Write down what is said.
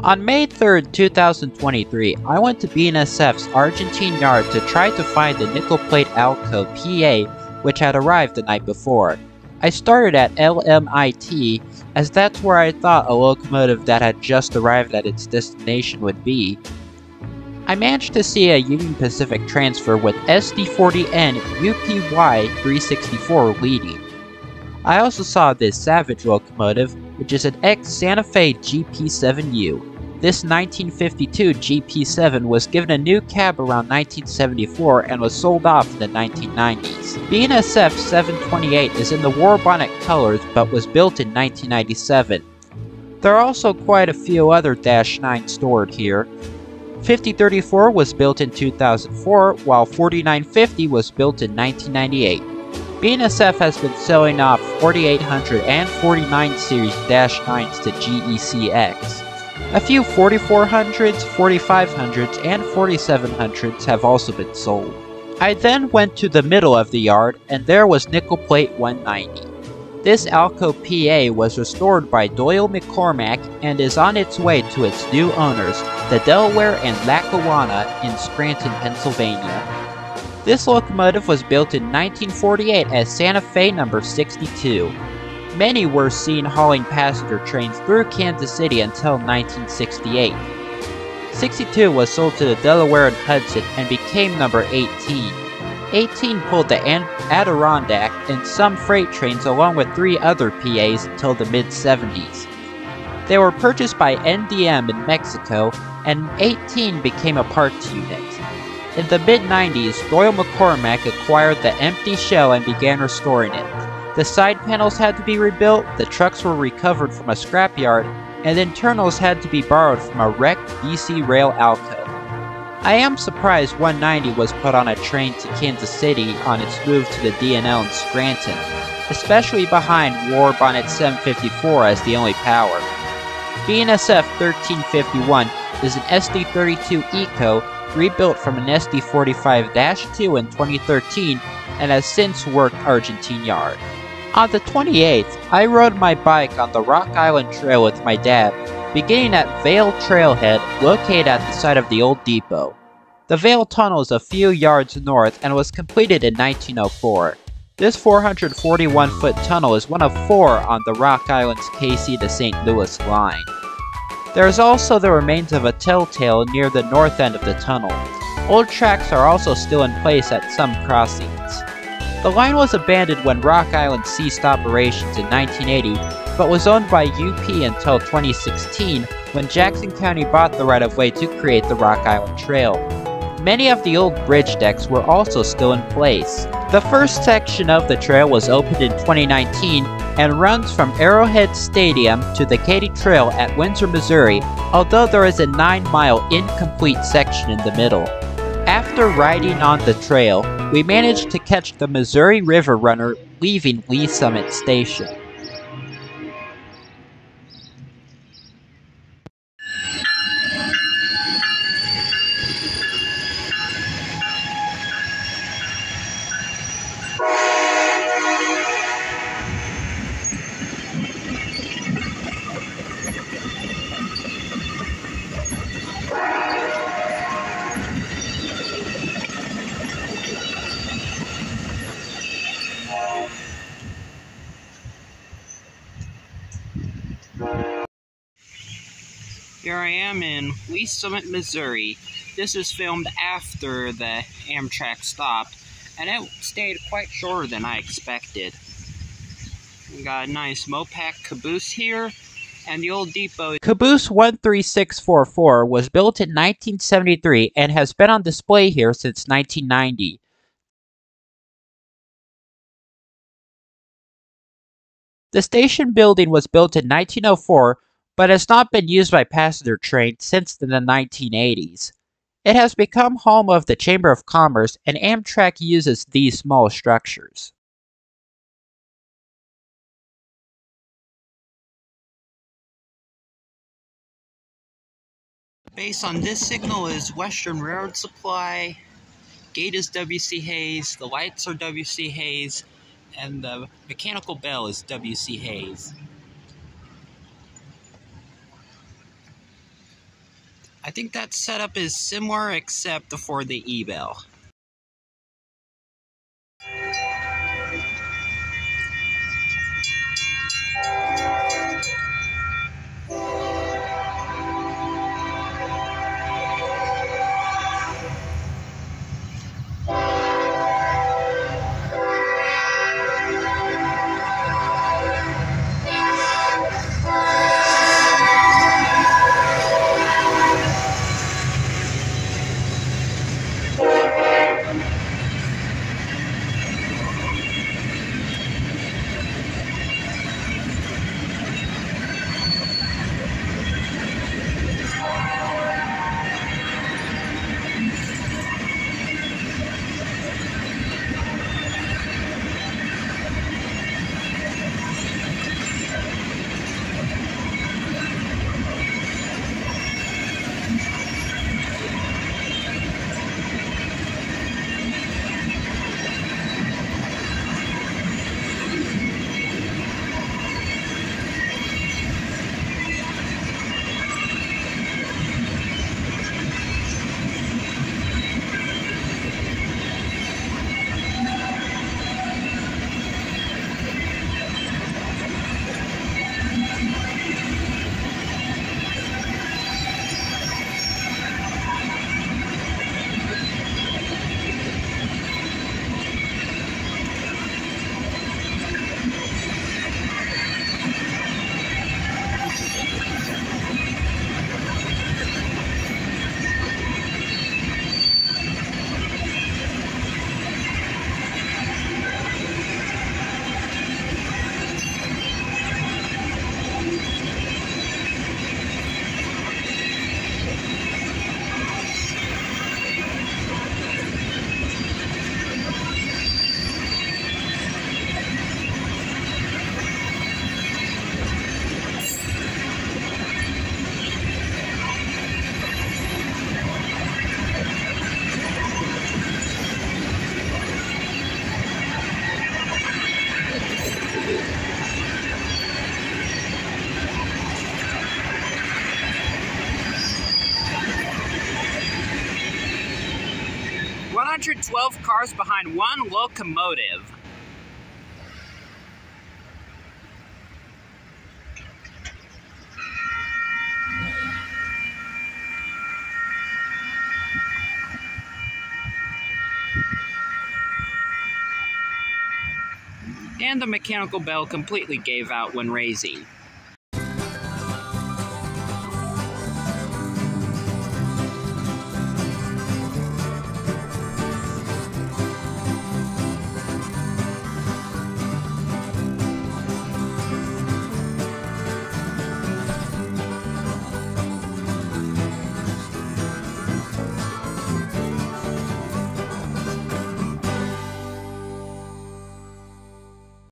On May 3rd, 2023, I went to BNSF's Argentine Yard to try to find the nickel plate ALCO PA which had arrived the night before. I started at LMIT as that's where I thought a locomotive that had just arrived at its destination would be. I managed to see a Union Pacific transfer with SD40N UPY 364 leading. I also saw this Savage locomotive, which is an ex-Santa Fe GP7U. This 1952 GP7 was given a new cab around 1974 and was sold off in the 1990s. BNSF 728 is in the war bonnet colors but was built in 1997. There are also quite a few other Dash 9 stored here. 5034 was built in 2004, while 4950 was built in 1998. BNSF has been selling off 4800 and 49 series Dash 9s to GECX. A few 4400s, 4500s, and 4700s have also been sold. I then went to the middle of the yard, and there was Nickel Plate 190. This ALCO PA was restored by Doyle McCormack and is on its way to its new owners, the Delaware and Lackawanna in Scranton, Pennsylvania. This locomotive was built in 1948 as Santa Fe number 62. Many were seen hauling passenger trains through Kansas City until 1968. 62 was sold to the Delaware and Hudson and became number 18. 18 pulled the Adirondack and some freight trains along with 3 other PAs until the mid-70s. They were purchased by NDM in Mexico, and 18 became a parts unit. In the mid-90s, Doyle McCormack acquired the empty shell and began restoring it. The side panels had to be rebuilt, the trucks were recovered from a scrapyard, and internals had to be borrowed from a wrecked BC Rail ALCO. I am surprised 190 was put on a train to Kansas City on its move to the DNL in Scranton, especially behind War Bonnet 754 as the only power. BNSF 1351 is an SD32 Eco rebuilt from an SD45-2 in 2013 and has since worked Argentine Yard. On the 28th, I rode my bike on the Rock Island Trail with my dad, beginning at Vale Trailhead, located at the site of the old depot. The Vale Tunnel is a few yards north and was completed in 1904. This 441-foot tunnel is one of 4 on the Rock Island's KC to St. Louis line. There is also the remains of a telltale near the north end of the tunnel. Old tracks are also still in place at some crossings. The line was abandoned when Rock Island ceased operations in 1980, but was owned by UP until 2016 when Jackson County bought the right-of-way to create the Rock Island Trail. Many of the old bridge decks were also still in place. The first section of the trail was opened in 2019 and runs from Arrowhead Stadium to the Katy Trail at Windsor, Missouri, although there is a 9-mile incomplete section in the middle. After riding on the trail, we managed to catch the Missouri River Runner leaving Lee Summit Station. Here I am in Lee Summit, Missouri. This is filmed after the Amtrak stopped, and it stayed quite shorter than I expected. We got a nice Mopac caboose here, and the old depot. Caboose 13644 was built in 1973 and has been on display here since 1990. The station building was built in 1904, but has not been used by passenger trains since the 1980s. It has become home of the Chamber of Commerce, and Amtrak uses these small structures. The base on this signal is Western Railroad Supply, gate is W.C. Hayes, the lights are W.C. Hayes, and the mechanical bell is W.C. Hayes. I think that setup is similar except for the E-bell. "112 cars behind one locomotive." And the mechanical bell completely gave out when raising.